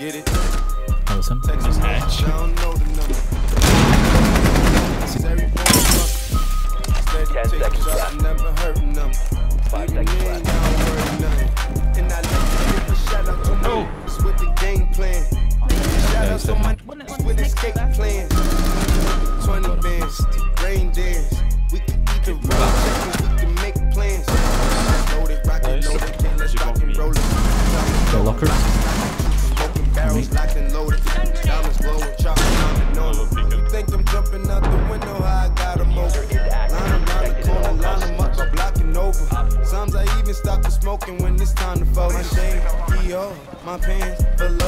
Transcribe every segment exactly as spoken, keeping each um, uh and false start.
Get it? That was him. Texas Hatch. I don't know the number. Ten seconds left. Never heard them. Five seconds left. And I let you give a shout out to no. With the game plan. Shout out to my with escape plan. twenty bands, rain dance. We can eat the road, we can make plans. Loaded, rockin', loaded, then let's rock and roll it. The lockers. Smoking barrels, locked and loaded. Diamonds glowing, chopping on and on. You think I'm jumping out the window? How I got them over. Line them round the corner, line them up, I'm blocking over. Sometimes I even stop the smoking when it's time to fold. My shame, E O, my pants below.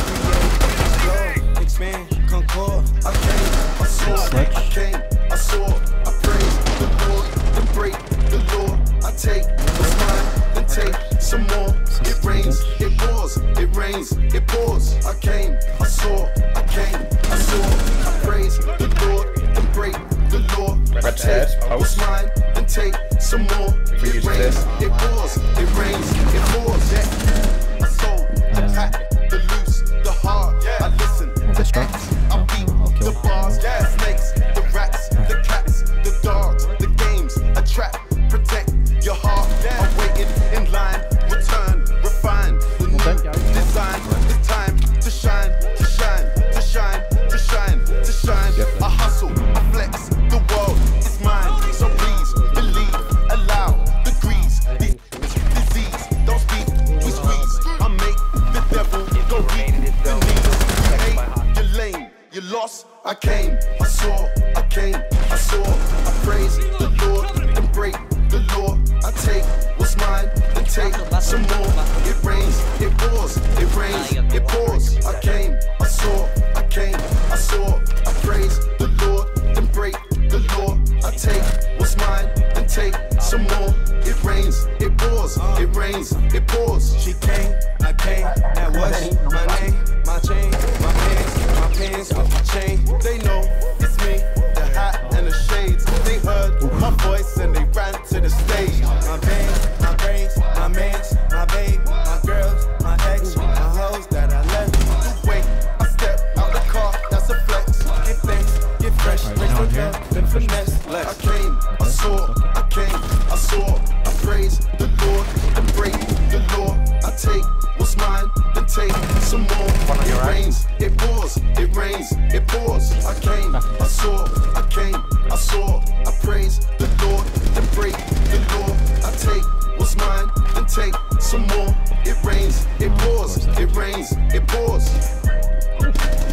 Create, explore, expand, concord. I came, I saw, I came, I saw, I praise the Lord, then break the law. I take what's mine, then take some more. It rains, it pours, it rains, it pours. I came, I saw, I came, I saw, I praise the Lord, then break the law. I take what's mine, then take some more. It rains, it pours, it rains, it pours. Yeah. I sold, the pack, the loose, the hard. I listen, the acts, I beat the bars, the snakes, the rats, the cats, the dogs, the games, a trap, protect your heart. I'm waiting in line, return, refine the new design. It's time to shine, to shine, to shine, to shine, to shine. I hustle, I flex, the world is mine. So please believe, allow degrees, these disease, don't speak, we squeeze. I make the devil go weak, the knees. You hate, you're lame, you lost. I came, I saw, I came, I saw. I praise the Lord and break the law. I take what's mine and take some more. It rains, it pours, it rains, it pours. I came, I saw, I came, I saw. I praise the Lord and break the law. I take what's mine and take some more. It rains, it pours, it rains, it pours. She came, I came, that was my name, my chain, my pants, my pants with the chain. They know it's me, the hat and the shades. They heard my voice and they ran to the stage. My veins, my brains, my mans, my babe, my girls, my ex, my hoes that I left. Wait, I step out the car, that's a flex. Get thanks, get fresh, raise the love, then finesse. I came, I saw, I came, I saw. I praise the Lord and break the law. I take what's mine, then take some more. It rains, it pours, it rains, it pours. I came, I saw, I came, I saw. I praise the Lord, then break the law. I take what's mine, then take some more. It rains, it pours, it rains, it pours.